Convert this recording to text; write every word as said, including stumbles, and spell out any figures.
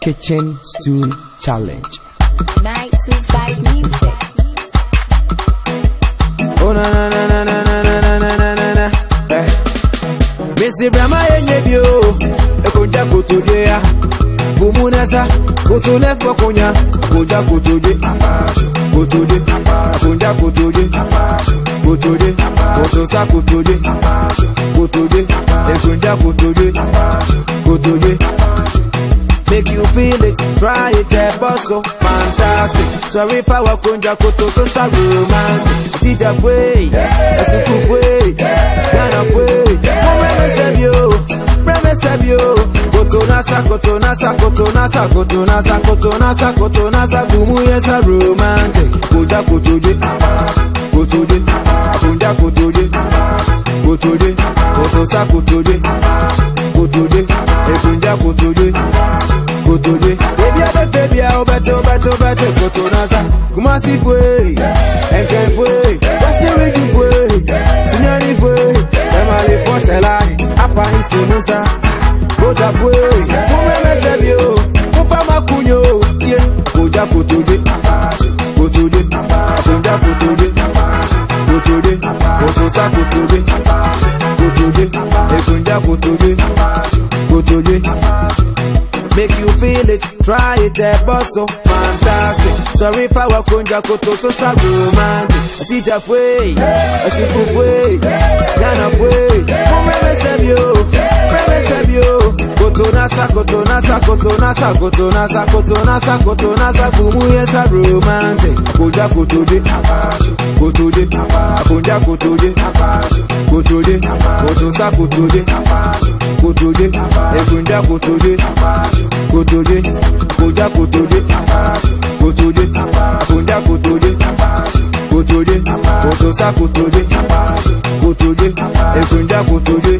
Kitchen Stool Challenge. nine two five music. Oh na na na na na na na na na na na. Eh. Mister Brahma yenyebio, ekonja kotoje ya. Bumunasa, kotole fokonya, koja kotoje, kotoje, konja kotoje, kotoje, kotosa kotoje, kotoje, ekonja kotoje, kotoje. Make you feel it, try it, eh, boss, so fantastic. Sorry, power, konja, koto, so sa romantic. Teacher, way, asuku, way, Ghana, way, Mwe Sebio, Mwe Sebio, koto nasa, koto nasa, koto nasa, koto nasa, koto nasa, koto nasa, gumu, yes, a romantic. Koja, koto, de, koto, de, konja, koto, de, koto, de, koto, sa, koto, de, koto, de, ekonja, koto, de, koto de, baby, I bet, baby, I bet, I bet, I bet, koto nasa, kumasi fwe, enken fwe, wasti wigi fwe, sunyani fwe, emali fwe shelai, apa nisto nusa, koja fwe, kumeme sebio, kupa makunyo, yeah, koja koto de, koto de, konja koto de, koto de, koto sa koto de, koto de, ekonja koto de, koto de. Make you feel it, try it, eh, boss, so fantastic. Sorry if I walk on your koto, so so romantic. A teacher way, a simple way, Ghana way. Come let me you, let me you. Koto nasa, koto nasa, koto nasa, koto nasa, koto nasa, koto nasa, kumu yes a romantic. Koja koto de, koto de, konja koto de, koto de, koto sa koto de, koto de, ekonja koto de. Koto de, koja koto de, koto de, konja koto de, koto de, koto sa koto de, koto de, ekonja koto de.